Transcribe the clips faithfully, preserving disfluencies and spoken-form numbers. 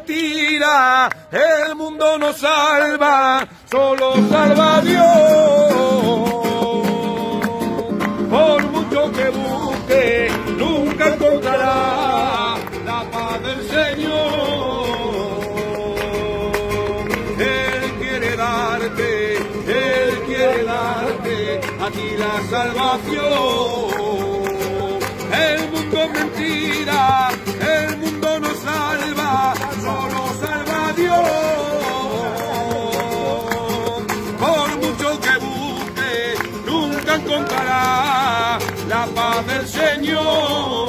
mentira, el mundo no salva, solo salva Dios. Por mucho que busque, nunca encontrará la paz del Señor. Él quiere darte, Él quiere darte a ti la salvación. El mundo es mentira, el mundo no salva, solo salva Dios. Por mucho que busque, nunca encontrará la paz del Señor.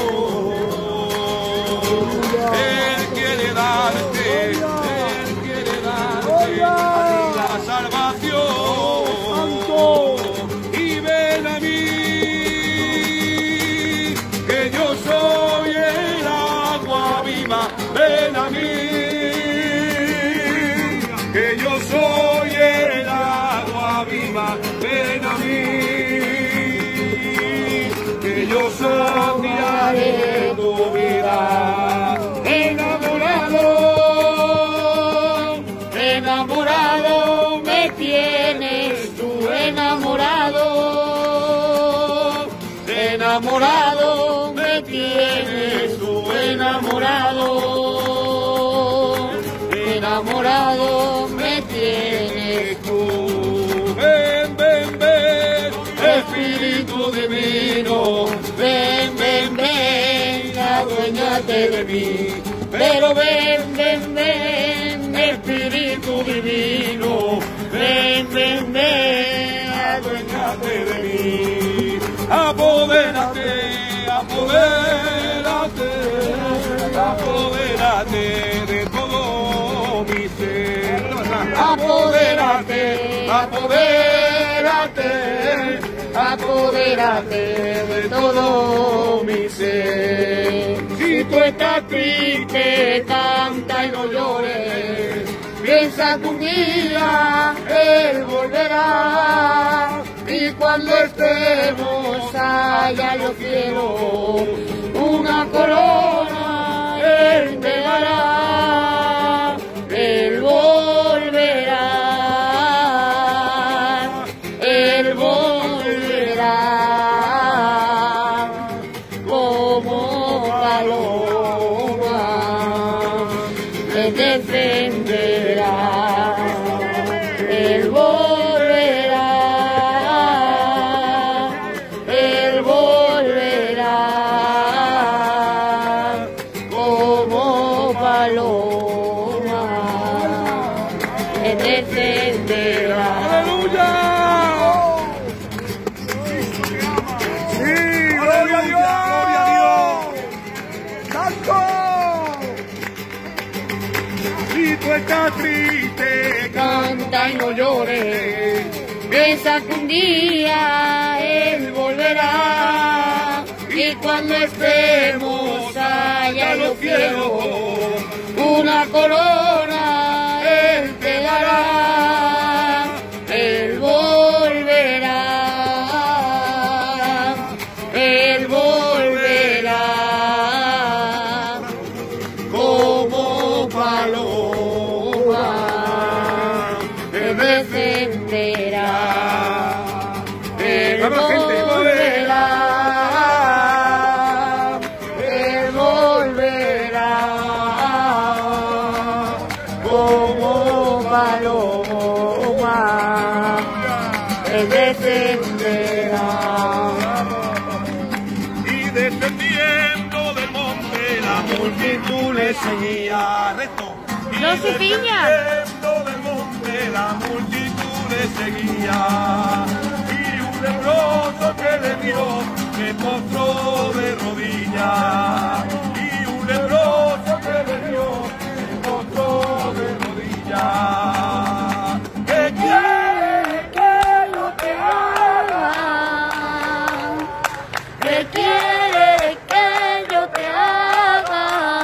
Él quiere darte, Él quiere darte a ti la salvación. Y ven a mí, que yo soy el agua viva. Ven a mí, que yo soy el agua viva. Ven a mí, que yo saciaré tu vida. Enamorado, enamorado me tienes tú, enamorado, enamorado me tienes tú, enamorado, enamorado me tienes tú. Ven, ven, ven, Espíritu Divino, ven, ven, ven, aduéñate de mí. Pero ven, ven, ven, Espíritu Divino, ven, ven, ven, aduéñate de mí. Apodérate, apodérate, apodérate de todo mi ser. Apodérate, apodérate, apodérate de todo mi ser. Si tú estás triste, canta y no llores. Piensa que un día Él volverá. Y cuando estemos allá en los cielos, una corona Él te dará. Él volverá. Él volverá. Como paloma te defenderá. Él volverá. Él volverá. Como paloma te defenderá. ¡Aleluya! ¡Sí! ¡Gloria a Dios! ¡Gloria a Dios! ¡Santo! Si tú estás triste, canta y no llores. Piensa que un día Él volverá. Y cuando estemos allá en los cielos, una corona Él te dará. Él volverá. Él volverá. Como paloma te defenderá. Él volverá. Él volverá. Como paloma te defenderá. Y descendiendo del monte la multitud le seguía. Reto. No se piña. Descendiendo del monte la multitud le seguía. Y un leproso que le vio se postró de rodillas. Y un leproso que le vio se postró de rodillas. ¿Qué quieres que yo te haga? ¿Qué quieres que yo te haga?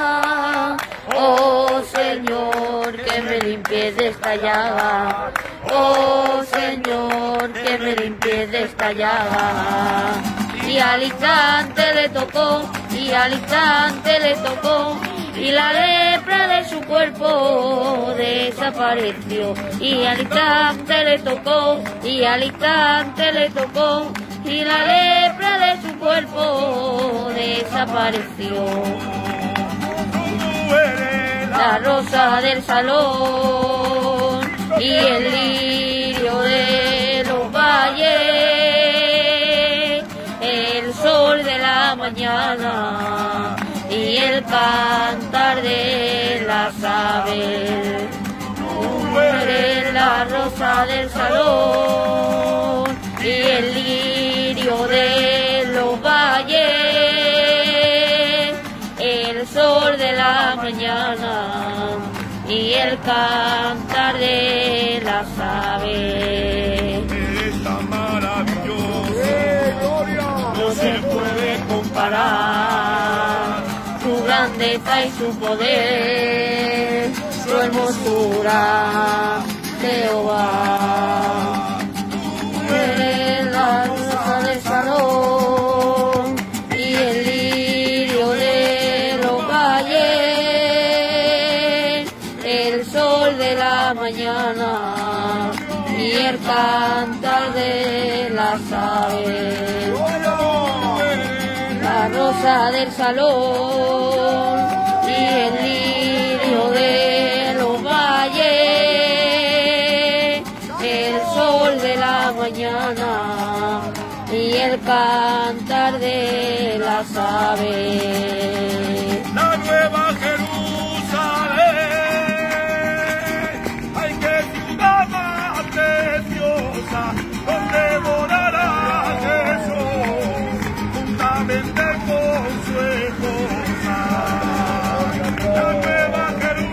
Oh Señor, que me limpies de esta llaga. Oh Señor, que me limpies de esta llaga. Y al instante le tocó, y al instante le tocó, y la lepra de su cuerpo desapareció. Y al instante le tocó, y al instante le tocó, y la lepra de su cuerpo desapareció. La rosa del salón y el lirio de los valles, el sol de la mañana y el cantar de las aves. Tú eres la rosa del salón y el lirio de los valles, el sol de la mañana y el cantar de las aves. Esta maravillosa no se puede comparar, su grandeza y su poder, su hermosura, Jehová. Tú eres la rosa del salón y el lirio de los valles, el sol de la mañana y el cantar de las aves. La rosa del salón y el lirio de los valles, el sol de la mañana y el cantar de las aves. La nueva Jerusalén, ay, qué ciudad más preciosa, donde morará Jesús juntamente con su esposa. La nueva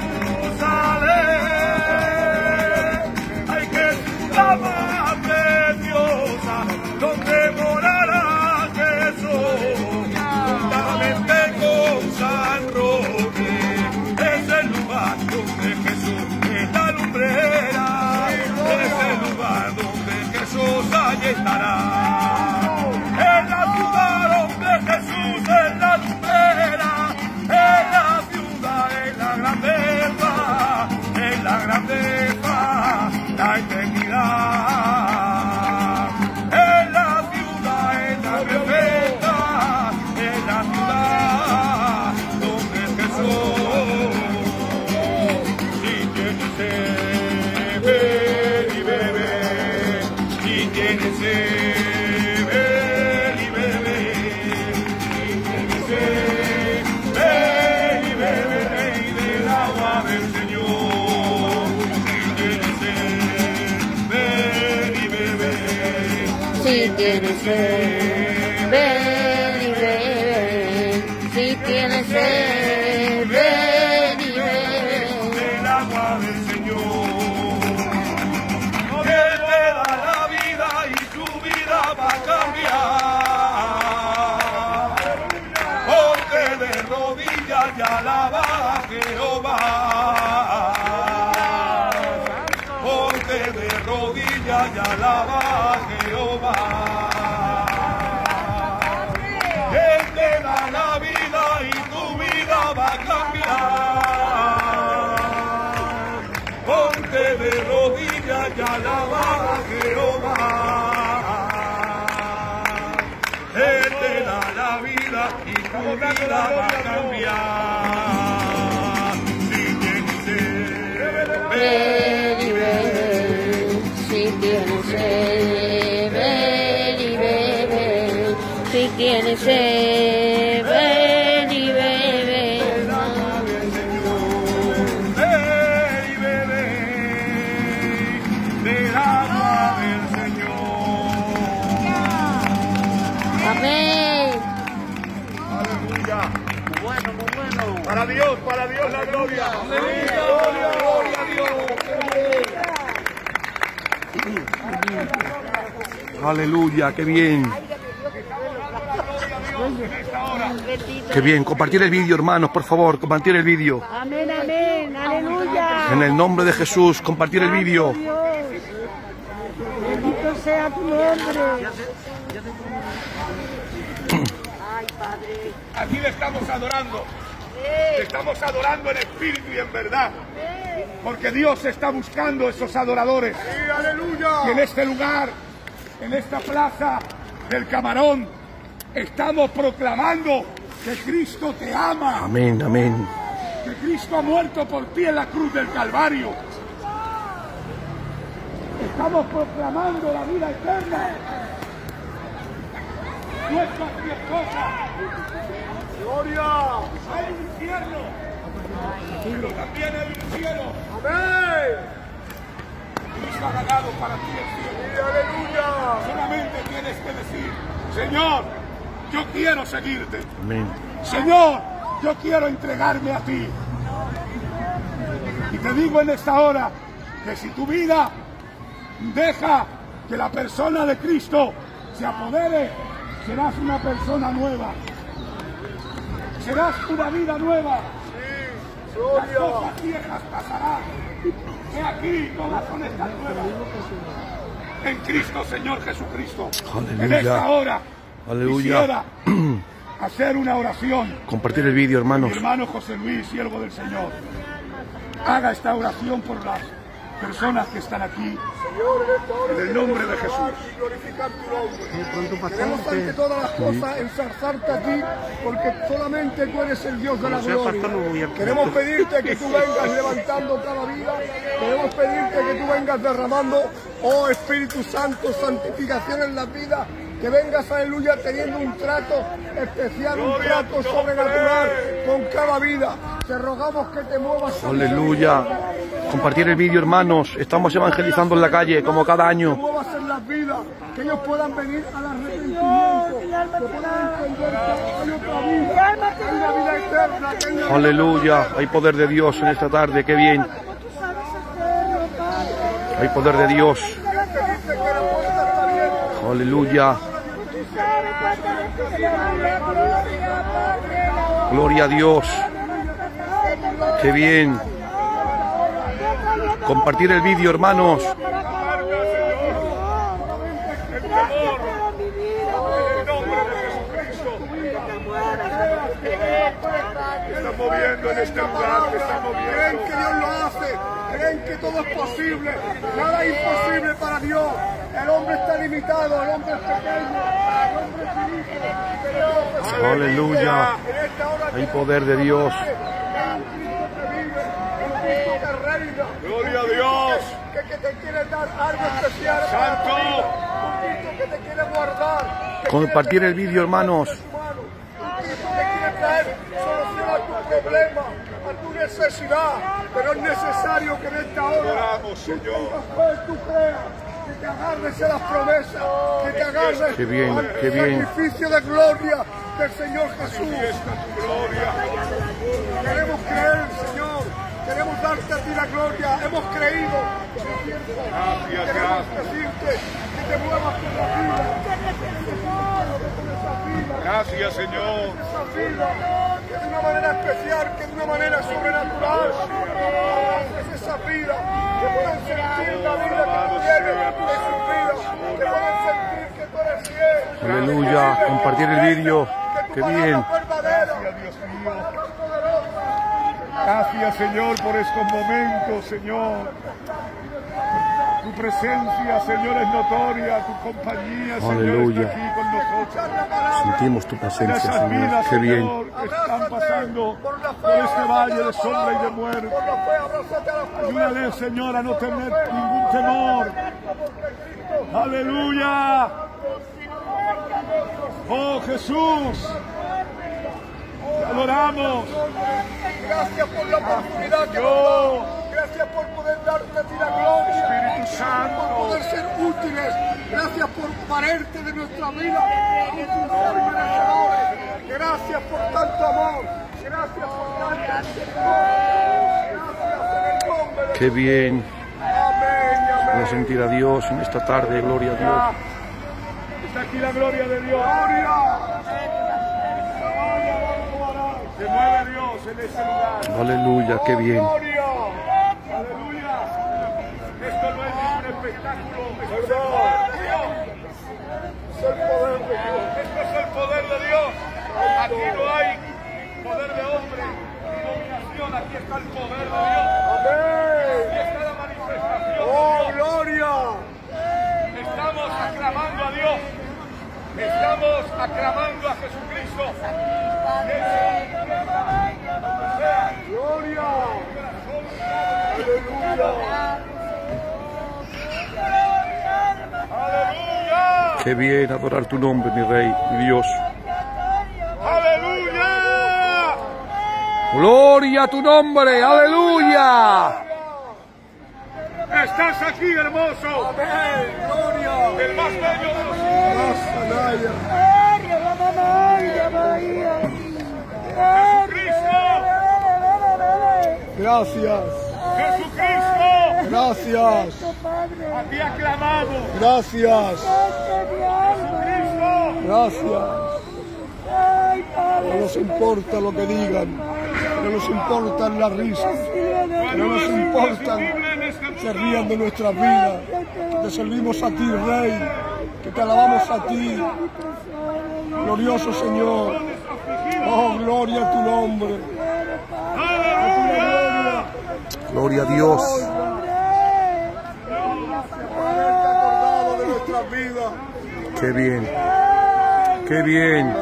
Jerusalén, ay, qué ciudad más preciosa, donde morará Jesús juntamente con San Roque. Es el lugar donde Jesús es la lumbrera, es el lugar donde Jesús allí estará. Es la ciudad donde Jesús es la lumbrera, es la ciudad, es la grandeza, es la grandeza, la eternidad. Es la ciudad, es la grandeza, es la ciudad donde Jesús. Si tienes sed, ven y bebe, si tienes sed, ven y bebe, si tienes sed, ven y bebe del agua del Señor. Si tienes sed, ven y bebe, Si tienes sed, ven y bebe. Si tienes sed, ven y bebe. del agua del Señor. Él te da la vida y tu vida va a cambiar. Ponte de rodillas y alaba a Jehová. Ponte de rodillas y alaba a Jehová. Él te da la vida y tu vida va a cambiar. Ponte de rodillas y alaba a Jehová. Él te da la vida y tu vida va a cambiar. Si tienes sed, Ven y bebe. Si tienes sed, ven y bebe. Si tienes sed, ven y bebe. ven y bebe del agua del Señor. Amén. Aleluya. Bueno, muy bueno. Para Dios, para Dios la gloria. Aleluya. Gloria, gloria a Dios. Aleluya, qué bien. Qué bien, compartir el vídeo, hermanos, por favor, compartir el vídeo. Amén, amén, aleluya. En el nombre de Jesús, compartir el vídeo. Dios. Bendito sea tu nombre. Aquí le estamos adorando. Te estamos adorando en espíritu y en verdad. Porque Dios está buscando esos adoradores. Y en este lugar, en esta plaza del Camarón, estamos proclamando que Cristo te ama. Amén, amén. Que Cristo ha muerto por ti en la cruz del Calvario. Estamos proclamando la vida eterna. No es cualquier cosa. ¡Gloria! Hay un infierno, pero también hay un cielo. ¡Amén! Cristo ha ganado para ti el cielo. ¡Aleluya! Solamente tienes que decir, Señor, yo quiero seguirte. Amén. Señor, yo quiero entregarme a ti. Y te digo en esta hora que si tu vida deja que la persona de Cristo se apodere, serás una persona nueva. Serás una vida nueva. Las cosas viejas pasarán. He aquí, todas son estas nuevas. En Cristo, Señor Jesucristo. Aleluya. En esta hora, Aleluya. quisiera hacer una oración. Compartir el vídeo, hermanos. Mi hermano José Luis, siervo del Señor, haga esta oración por las personas que están aquí, en el nombre de Jesús. Queremos ante todas las cosas ensalzarte a ti, porque solamente tú eres el Dios de la gloria. Queremos pedirte que tú vengas levantando cada vida. Queremos pedirte que tú vengas derramando, oh Espíritu Santo, santificación en la vida. Que vengas, aleluya, teniendo un trato especial, un trato sobrenatural con cada vida. Te rogamos que te muevas. Aleluya. Compartir el vídeo, hermanos. Estamos evangelizando en la calle, como cada año. Que muevas en las vidas, que ellos puedan venir al arrepentimiento, que puedan entender que hay otra vida, que hay una vida eterna, que hay una vida. Aleluya. Hay poder de Dios en esta tarde. Qué bien. Hay poder de Dios. Aleluya. Gloria a Dios. Qué bien. Compartir el vídeo, hermanos. Está moviendo en este lugar, está moviendo. Creen que Dios lo hace, creen que todo es posible, nada es imposible para Dios. El hombre está limitado, el hombre es pequeño, el hombre es finito, pero Dios es Aleluya. en esta hora Hay poder de Dios. un Cristo que vive, un Cristo que reina, Gloria a Dios. que, que te quiere dar algo especial para tu Santo. vida, un Cristo que te quiere guardar, que Compartir quiere el vídeo, hermanos. un Cristo que quiere traer solución a tu problema, a tu necesidad, pero es necesario que en esta hora Oramos, Señor. tú creas, que te agarres a las promesas, que te agarres Qué bien, al qué bien. sacrificio de gloria del Señor Jesús. Fiesta tu gloria. Queremos creer, Señor, queremos darte a ti la gloria, hemos creído. Gracias, Queremos gracias. decirte que te muevas con la vida, con esa vida. Gracias, Señor. Esa vida, que de una manera especial, que de una manera sobrenatural, haces esa vida, que puedan sentir la vida que tú tienes de su vida, que puedan sentir que tú eres fiel. Aleluya. Compartir el vídeo. Que Qué tu palabra bien. es verdadera, Dios tu mío. palabra es poderosa. Gracias, Señor, por estos momentos, Señor. Tu presencia, Señor, es notoria. Tu compañía, Señor, Aleluya. está aquí con nosotros. Sentimos tu En presencia, esas Señor. vidas, Qué bien. Señor, que están pasando por este valle de sombra y de muerte. Por la fe, abrázate a las promesas. Ayúdale, Señor, a no tener ningún temor. Aleluya. Oh, Jesús. Te adoramos. Gracias por la oportunidad que nos Dios. das. Gracias por poder darte a ti la gloria. Espíritu Por Santo. poder ser útiles. Gracias por pararte de nuestra vida. Y sin ser merecedores. Gracias por tanto amor. Gracias por tanto. Gracias en el nombre de Qué bien. Amén y amén. Puedo sentir a Dios en esta tarde. Gloria a Dios. Está aquí la gloria de Dios. Gloria. Se mueve Dios en este lugar. Aleluya. Qué bien. Gloria. Aleluya. Esto no es ningún espectáculo. Esto es el ¿Verdad? poder de Dios. Es el poder de Dios. Esto es el poder de Dios. Aquí no hay poder de hombre. aquí está el poder de Dios. Amén. Aquí está la manifestación. Oh, gloria. Estamos aclamando a Dios. Estamos aclamando a Jesucristo. Gloria. Aleluya. ¡Aleluya! Qué bien adorar tu nombre, mi Rey, mi Dios. ¡Aleluya! Gloria a tu nombre, aleluya. Estás aquí, hermoso. Amén. Gloria. El más bello de los hijos. Sanaya. Jesucristo. Gracias. Jesucristo. Gracias. A ti aclamamos. Gracias. Jesucristo. Gracias. No nos importa lo que digan. No nos importan las risas. No nos importan que se rían de nuestras vidas. Te servimos a ti, Rey. Que te alabamos a ti. Glorioso Señor. Oh, gloria a tu nombre. ¡Aleluya! Gloria a Dios. Haberte acordado de nuestras vidas. Qué bien. Qué bien.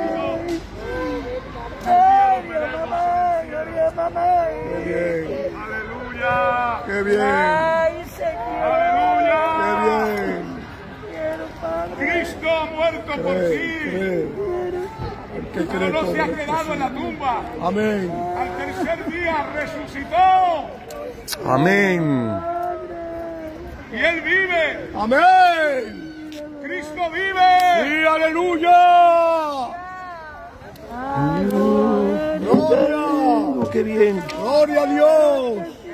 Qué bien. ¡Aleluya! Qué bien. ¡Aleluya! Qué bien. Cristo ha muerto por Cree, ti. cree. El que Pero cree no todo se ha lo quedado en la tumba. Amén. Al tercer día resucitó. Amén. Y Él vive. Amén. Cristo vive. Sí, aleluya. Gloria. Oh, qué bien. Gloria a Dios.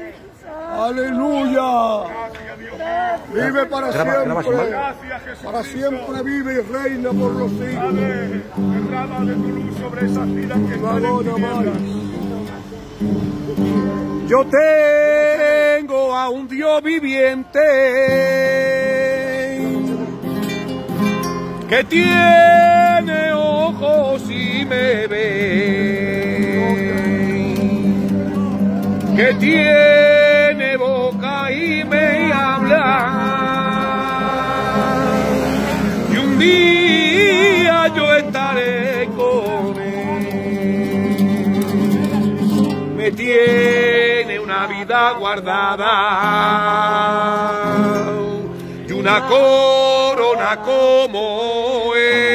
Aleluya. Gracias, Dios mío. Vive para Graba, graba, siempre. Gracias, Jesús. Para siempre vive y reina por los siglos. Padre, derrama de tu luz sobre esas vidas que están en Madonna tinieblas. Yo tengo a un Dios viviente que tiene ojos y me ve, que tiene boca y me habla, y un día yo estaré con él. Me tiene una vida guardada y una corona como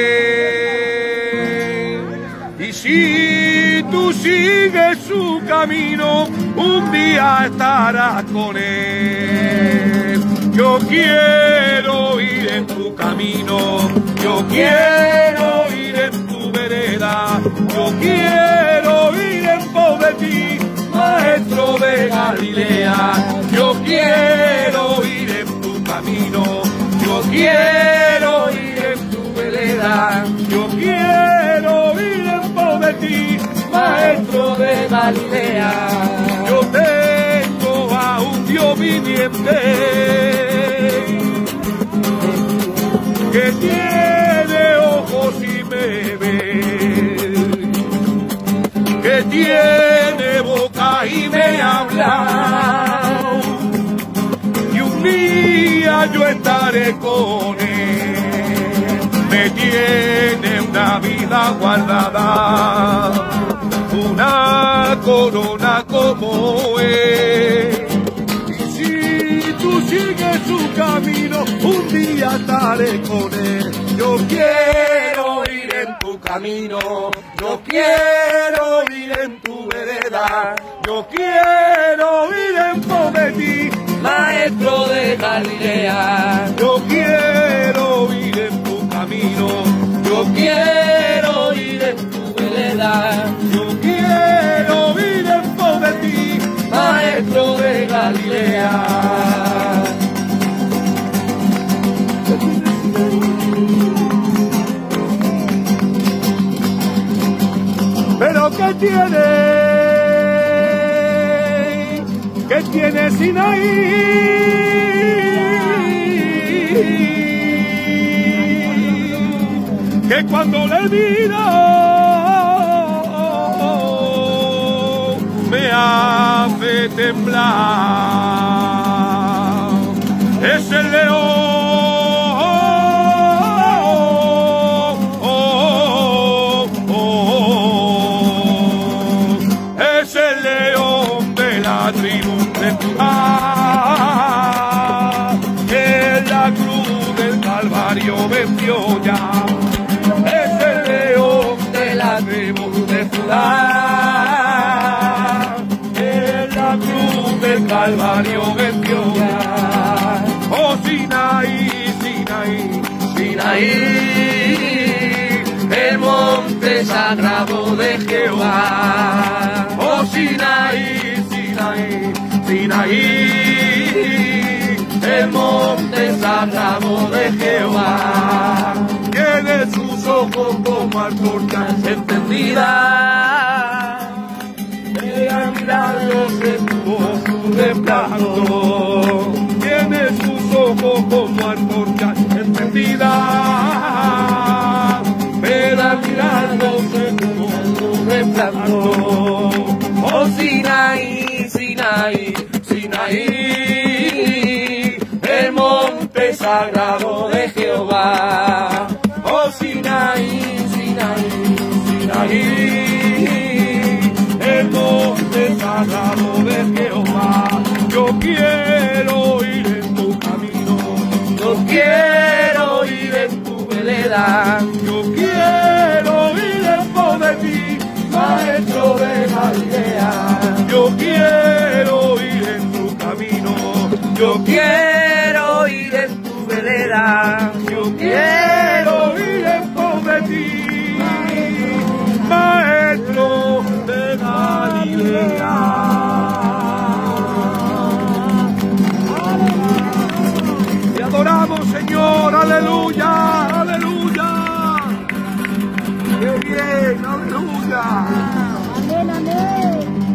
él. Y si tú sigues su camino, un día estarás con él. Yo quiero ir en tu camino, yo quiero ir en tu vereda, yo quiero ir en pos de ti, Maestro de Galilea. Yo quiero ir en tu camino, yo quiero ir en tu vereda, yo quiero ir en pos de ti, Maestro de Galilea. Yo tengo a un Dios viviente que tiene ojos y me ve, que tiene boca y me habla, y un día yo estaré con él. Me tiene una vida guardada, una corona como él. Y si tú sigues su camino, un día estaré con él. Yo quiero ir en tu camino, yo quiero ir en tu vereda, yo quiero ir en pos de ti, Maestro de Galilea. Yo quiero ir en tu camino, yo quiero ir en tu vereda, yo quiero ir en pos de ti, Maestro de Galilea. Pero ¿qué tiene? ¿Qué tiene Sinaí? Que cuando le miro me ha hace temblar. Es el león. Tribu de Judá, en la cruz del Calvario venció ya. Es el león de la tribu de Judá, en la cruz del Calvario venció ya. Oh Sinaí, Sinaí, Sinaí, el monte sagrado de Jehová. Oh Sinaí, Sinaí, Sinaí, el monte sagrado de Jehová. Tiene sus ojos como antorchas encendidas, vean milagros en tu resplandor. Tiene sus ojos como antorchas encendidas, vean milagros en tu resplandor. Oh Sinaí, Sinaí, Sinaí, el monte sagrado de Jehová. Oh Sinaí, Sinaí, Sinaí, el monte sagrado de Jehová. Yo quiero ir en tu camino, yo quiero ir en tu vereda, yo quiero ir en pos de ti, Maestro de Galilea. Yo quiero ir en tu camino, yo quiero ir en tu vereda, yo quiero ir en pos de ti, Maestro de Galilea. Te adoramos, Señor, aleluya, aleluya. ¡Qué bien, aleluya! Amén, amén.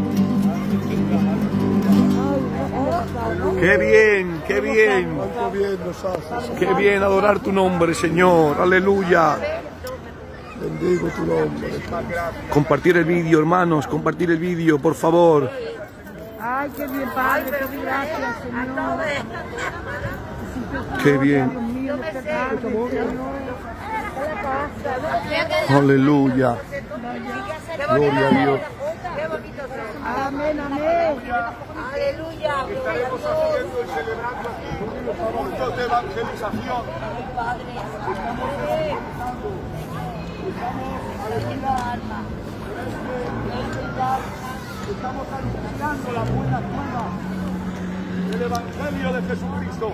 ¡Qué bien, qué bien! Cuánto bien nos haces. ¡Qué bien adorar tu nombre, Señor! ¡Aleluya! Bendigo tu nombre. Compartir el vídeo, hermanos, compartir el vídeo, por favor. Ay, qué bien, Padre, qué gracias, Señor. ¡Qué bien! ¡Aleluya! ¡Gloria a Dios! Amén, amén. Aleluya. Estaremos haciendo y celebrando aquí cultos de evangelización. Estamos evangelizando. Estamos anunciando la buena nueva del Evangelio de Jesucristo.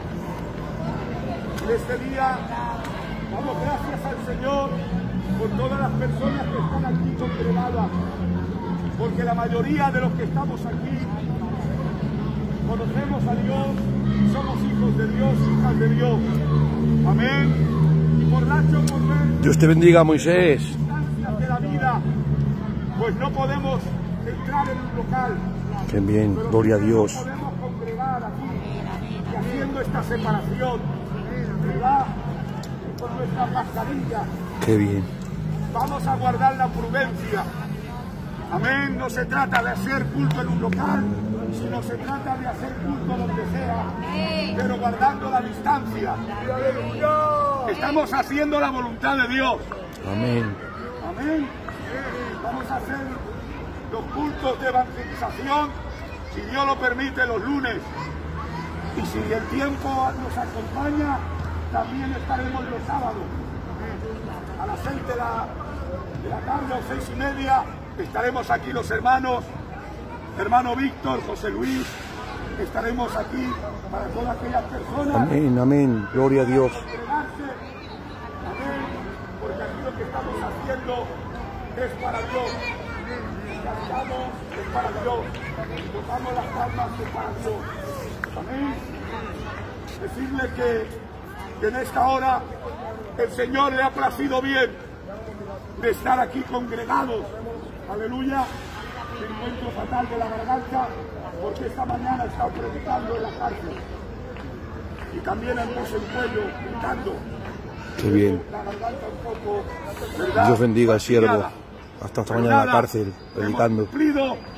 En este día damos gracias al Señor por todas las personas que están aquí congregadas, porque la mayoría de los que estamos aquí conocemos a Dios y somos hijos de Dios, hijas de Dios. Amén. Y por Nacho, por ver Dios te bendiga, Moisés. las circunstancias de la vida, pues no podemos entrar en un local. Qué bien, gloria a Dios. No podemos congregar aquí y haciendo esta separación, ¿verdad? Con nuestra mascarilla. Qué bien. Vamos a guardar la prudencia. Amén. No se trata de hacer culto en un local, sino se trata de hacer culto donde sea, pero guardando la distancia. Estamos haciendo la voluntad de Dios. Amén. Amén. Vamos a hacer los cultos de evangelización, si Dios lo permite, los lunes. Y si el tiempo nos acompaña, también estaremos los sábados. A las seis de la, de la tarde o seis y media estaremos aquí los hermanos, hermano Víctor, José Luis, estaremos aquí para todas aquellas personas. Amén, amén, gloria a Dios. Congregarse. Amén, porque aquí lo que estamos haciendo es para Dios. Cantamos es para Dios. Tocamos las palmas es para Dios. Amén. Decirle que, que en esta hora el Señor le ha placido bien de estar aquí congregados. Aleluya. Me encuentro fatal de la garganta porque esta mañana he estado predicando en la cárcel. Y también en voz en cuello, gritando. Qué bien. La garganta un poco, ¿verdad? Dios bendiga al siervo. Fastidiada. Hasta esta Pero mañana en la nada, cárcel, hemos predicando. cumplido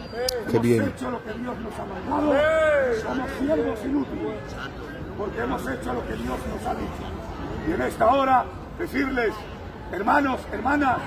Qué bien. Hemos hecho lo que Dios nos ha mandado. Somos siervos inútiles. Porque hemos hecho lo que Dios nos ha dicho. Y en esta hora decirles, hermanos, hermanas,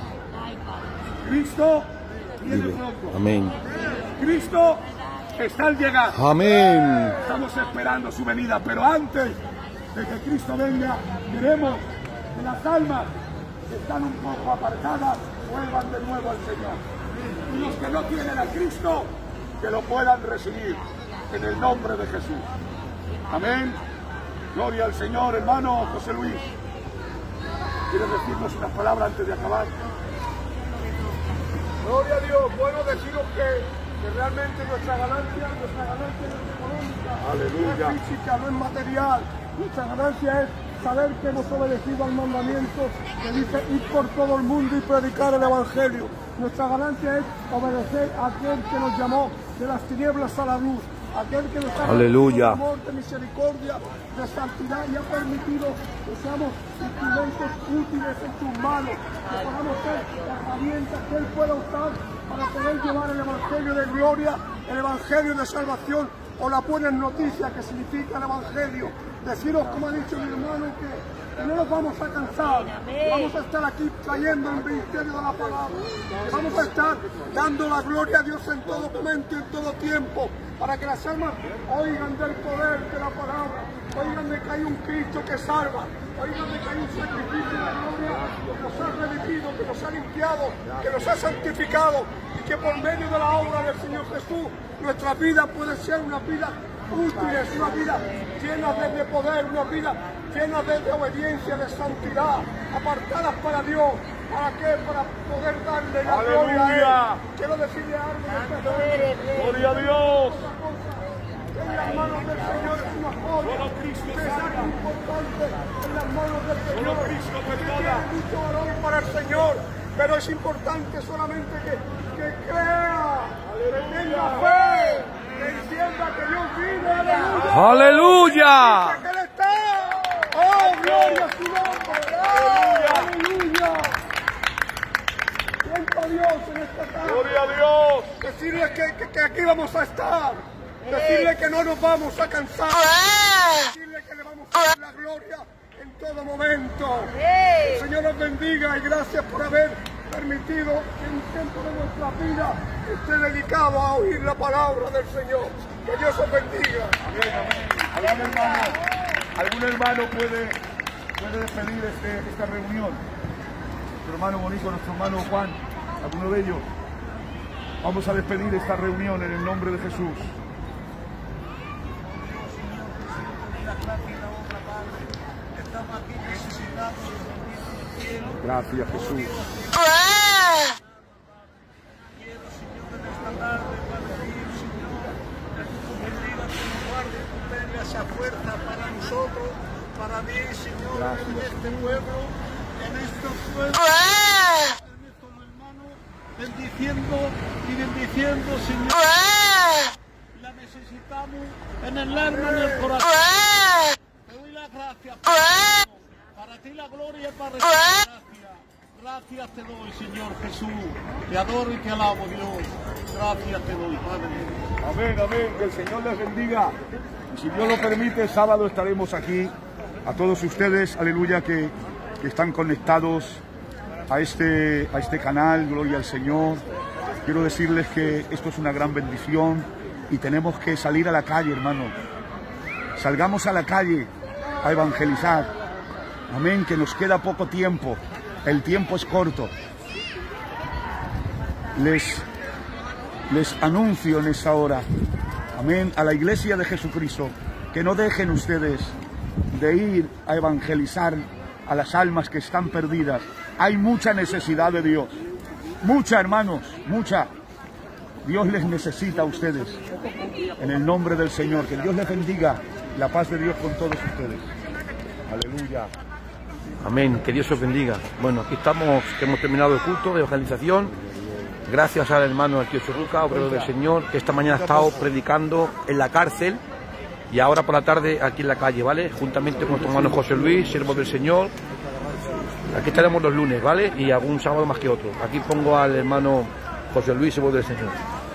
Cristo viene pronto. Amén. Cristo está al llegar. Amén. Estamos esperando su venida, pero antes de que Cristo venga, queremos que las almas que están un poco apartadas vuelvan de nuevo al Señor. Y los que no tienen a Cristo, que lo puedan recibir en el nombre de Jesús. Amén. Gloria al Señor, hermano José Luis. ¿Quieres decirnos unas palabras antes de acabar? Gloria a Dios. Bueno, deciros que, que realmente nuestra ganancia, nuestra ganancia no es económica, Aleluya. no es física, no es material. Nuestra ganancia es saber que hemos obedecido al mandamiento que dice ir por todo el mundo y predicar el Evangelio. Nuestra ganancia es obedecer a aquel que nos llamó de las tinieblas a la luz, aquel que nos ha dado de amor, de misericordia, de santidad y ha permitido que seamos instrumentos útiles en sus manos, que podamos ser herramientas que Él pueda usar para poder llevar el Evangelio de gloria, el Evangelio de salvación o la buena noticia que significa el Evangelio. Deciros, como ha dicho mi hermano, que que no nos vamos a cansar, vamos a estar aquí trayendo el ministerio de la palabra, que vamos a estar dando la gloria a Dios en todo momento y en todo tiempo, para que las almas oigan del poder de la palabra, oigan de que hay un Cristo que salva, oigan de que hay un sacrificio de gloria que nos ha redimido, que nos ha limpiado, que nos ha santificado y que por medio de la obra del Señor Jesús nuestra vida puede ser una vida útil, es una vida llena de, de poder, una vida llena de, de obediencia, de santidad, apartadas para Dios. ¿Para qué? Para poder darle la gloria a Él. Quiero decirle algo. Gloria a Dios. En las manos del Señor es una joya. Solo Cristo es algo importante en las manos del Señor. Solo Cristo perdona. Tiene mucho valor para el Señor, pero es importante solamente que, que crea, que tenga fe, que entienda que Dios vive. ¡Aleluya! Que Él está. ¡Oh, gloria a su nombre! ¡Aleluya! Siento a Dios en esta tarde. ¡Gloria a Dios! Decirle que, que, que aquí vamos a estar. Decirle que no nos vamos a cansar. Decirle que le vamos a dar la gloria en todo momento. El Señor nos bendiga y gracias por haber permitido que un tiempo de nuestra vida esté dedicado a oír la palabra del Señor. Que Dios os bendiga. Amén, amén. ¿Algún hermano, algún hermano puede, puede despedir este, esta reunión? Nuestro hermano bonito, nuestro hermano Juan, alguno de ellos. Vamos a despedir esta reunión en el nombre de Jesús. Gracias, Jesús. Quiero, Señor, en esta tarde, para pedir, Señor, que tú bendigas, que nos guardes, tú tengas esa fuerza para nosotros, para ti, Señor, en este pueblo, en estos pueblos, en estos hermanos, bendiciendo y bendiciendo, Señor. La necesitamos en el alma, en el corazón. Te doy las gracias, Padre. Para ti la gloria y para ti la gracia. Gracias te doy, Señor Jesús. Te adoro y te alabo, Dios. Gracias te doy, Padre. Amén, amén. Que el Señor les bendiga. Y si Dios lo permite, sábado estaremos aquí. A todos ustedes, aleluya, que, que están conectados a este, a este canal. Gloria al Señor. Quiero decirles que esto es una gran bendición y tenemos que salir a la calle, hermano. Salgamos a la calle a evangelizar. Amén, que nos queda poco tiempo. El tiempo es corto. Les, les anuncio en esta hora, amén, a la iglesia de Jesucristo, que no dejen ustedes de ir a evangelizar a las almas que están perdidas. Hay mucha necesidad de Dios. Mucha, hermanos, mucha. Dios les necesita a ustedes. En el nombre del Señor, que Dios les bendiga. La paz de Dios con todos ustedes. Aleluya. Amén, que Dios os bendiga. Bueno, aquí estamos, que hemos terminado el culto de evangelización. Gracias al hermano Arquío Churruca, obrero del Señor, que esta mañana ha estado predicando en la cárcel y ahora por la tarde aquí en la calle, ¿vale? Juntamente con nuestro hermano José Luis, siervo del Señor. Aquí estaremos los lunes, ¿vale? Y algún sábado más que otro. Aquí pongo al hermano José Luis, siervo del Señor.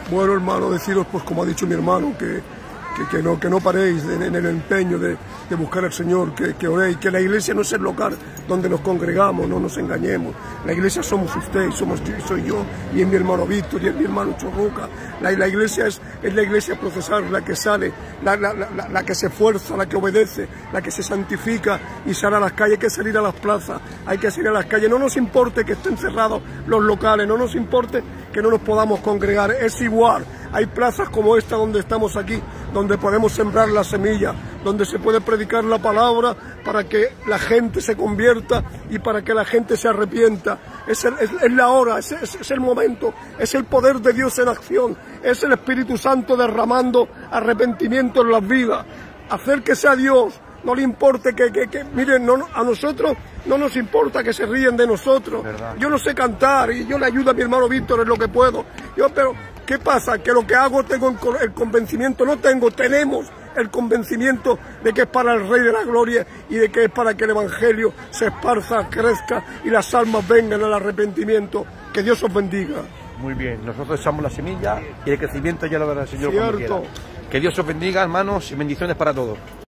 Bueno, hermano, deciros, pues como ha dicho mi hermano, que, que, que, no, que no paréis en, en el empeño de, de buscar al Señor, que, que oréis, que la iglesia no es el local donde nos congregamos, no nos engañemos. La iglesia somos usted, somos, soy yo, y es mi hermano Víctor, y es mi hermano Chorruca. La, la iglesia es, es la iglesia procesal, la que sale, la, la, la, la que se esfuerza, la que obedece, la que se santifica y sale a las calles. Hay que salir a las plazas, hay que salir a las calles. No nos importe que estén cerrados los locales, no nos importe que no nos podamos congregar, es igual. Hay plazas como esta donde estamos aquí, donde podemos sembrar la semilla, donde se puede predicar la palabra para que la gente se convierta y para que la gente se arrepienta. Es, el, es, es la hora, es, es, es el momento, es el poder de Dios en acción, es el Espíritu Santo derramando arrepentimiento en las vidas. Acérquese a Dios, no le importe que, que, que miren, no, a nosotros no nos importa que se ríen de nosotros. ¿Verdad? Yo no sé cantar y yo le ayudo a mi hermano Víctor en lo que puedo. Yo, pero, ¿qué pasa? Que lo que hago tengo el convencimiento, no tengo, tenemos el convencimiento de que es para el Rey de la Gloria y de que es para que el Evangelio se esparza, crezca y las almas vengan al arrepentimiento. Que Dios os bendiga. Muy bien, nosotros echamos la semilla y el crecimiento ya lo verá el Señor. Cierto. Cuando quiera. Que Dios os bendiga, hermanos, y bendiciones para todos.